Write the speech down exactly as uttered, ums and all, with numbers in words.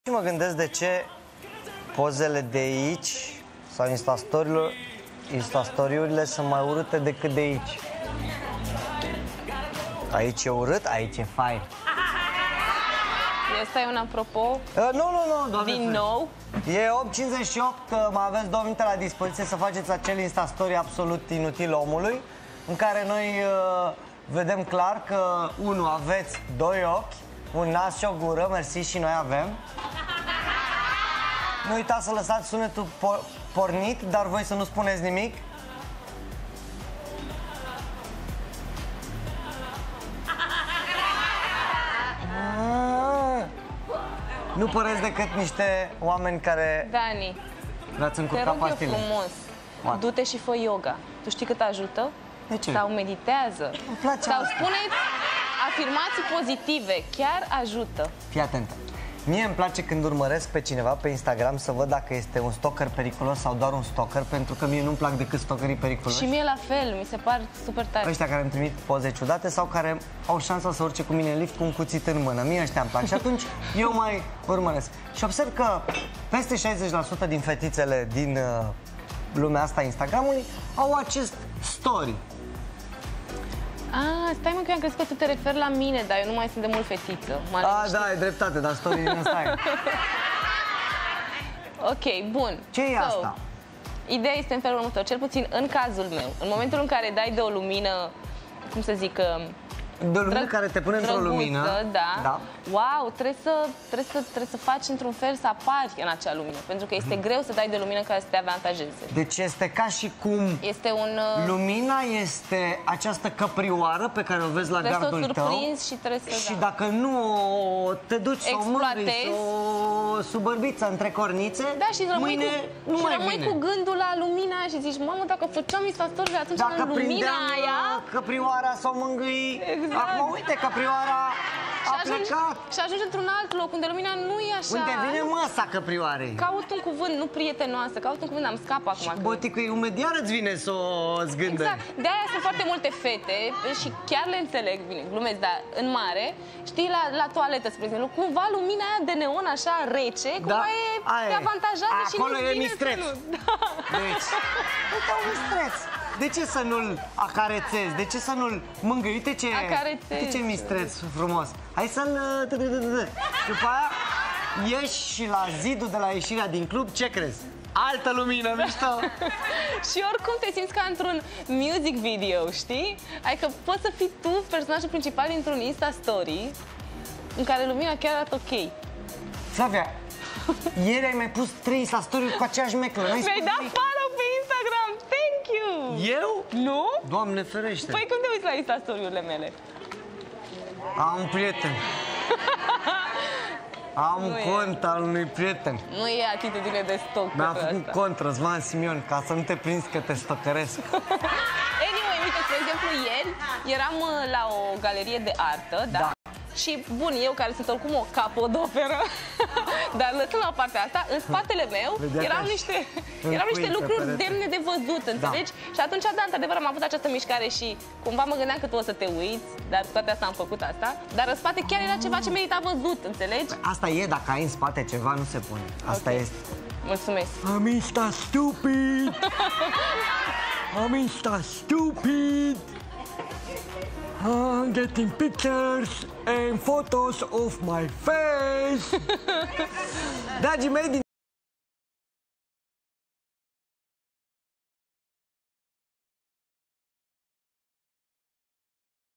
Și mă gândesc de ce pozele de aici sau instastoriurile sunt mai urâte decât de aici. Aici e urât, aici e fain. Asta e un apropo? Uh, nu, nu, nu, doamne. Din nou? E opt cincizeci și opt, mai aveți două minute la dispoziție să faceți acel instastory absolut inutil omului, în care noi uh, vedem clar că, unu, aveți doi ochi, un nas și o gură, mersi, și noi avem. Nu uitați să lăsați sunetul por pornit, dar voi să nu spuneți nimic. Nu păreți decât niște oameni care... Dani, v-ați încurcat pastile. Te rog eu frumos, du-te și fă yoga. Tu știi cât ajută? De ce? Sau meditează. Îmi place. Sau spuneți afirmații pozitive. Chiar ajută. Fii atentă. Mie îmi place când urmăresc pe cineva pe Instagram să văd dacă este un stalker periculos sau doar un stalker, pentru că mie nu-mi plac decât stalkerii periculoși. Și mie la fel, mi se par super tari. Ăștia care îmi trimit poze ciudate sau care au șansa să urce cu mine în lift cu un cuțit în mână. Mie ăștia îmi plac și atunci eu mai urmăresc. Și observ că peste șaizeci la sută din fetițele din uh, lumea asta Instagramului au acest story. Ah, stai mă, că eu am crezut că tu te referi la mine, dar eu nu mai sunt de mult fetiță. Ah, da, ai dreptate, dar story din ăsta e. Ok, bun. Ce e so, asta? Ideea este în felul următor, cel puțin în cazul meu. În momentul în care dai de o lumină, cum să zic, de o lumină care te pune într-o lumină, da. da. Wow, trebuie să, trebuie, să, trebuie să faci într-un fel să apari în acea lumină, pentru că este greu să dai de lumină care să te avantajeze. Deci este ca și cum este un, lumina este această căprioară pe care o vezi la gardul tău. Trebuie să o surprinzi și trebuie să... Și da. dacă nu te duci să o mângâi, să o subărbiță între cornițe, da, și rămâi, mâine, cu, nu și mai rămâi bine. cu gândul la lumina și zici, mamă, dacă făceam instastory atunci dacă în lumina aia... căprioara să o mângâi, exact. Acum uite, căprioara a și ajungi, plecat. Și ajungi într-un alt loc unde lumina nu e așa. Unde vine măsa căprioarei. Caut un cuvânt, nu prietenoasă, caut un cuvânt, am scap acum. Și boticul imediat îți vine să o zgândă. Exact, de-aia sunt foarte multe fete și chiar le înțeleg, bine, glumesc, dar în mare, știi, la, la toaletă, spre exemplu, cumva lumina aia de neon așa rece, da? cumva e te avantajează și acolo nu e mistreț. Nu. Da. Deci, uite un mistreț. De ce să nu-l acarețezi? De ce să nu-l mângâi? Uite ce, uite ce mistreț frumos. Hai să-l... După aia ieși și la zidul de la ieșirea din club, ce crezi? Altă lumină, mișto! Și oricum te simți ca într-un music video, știi? Adică poți să fii tu personajul principal dintr-un Insta Story în care lumina chiar arată ok. Flavia, ieri ai mai pus trei Insta Story-uri cu aceeași meclă. Mi-ai dat follow pe Instagram, thank you! Eu? Nu? Doamne ferește! Păi cum te uiți la Insta Story-urile mele? Am un prieten. Am un cont al unui prieten. Nu e atitudine de stoc. Mi-a făcut cont Răzvan Simion, ca să nu te prinzi că te stocăresc. Anyway, uite, spre exemplu, ieri eram la o galerie de artă, da? Da. Și, bun, eu care sunt oricum o capodoperă, dar lăsând la partea asta, în spatele meu erau niște, erau niște lucruri demne de văzut, înțelegi? Da. Și atunci, da, într-adevăr, am avut această mișcare și cumva mă gândeam că tu o să te uiți, dar toate astea am făcut asta, dar în spate chiar era ceva ce merita văzut, înțelegi? Asta e, dacă ai în spate ceva, nu se pune. Asta okay. este. Mulțumesc. Am Insta stupid! Am Insta stupid! I'm getting pictures and photos of my face. Dragii mei,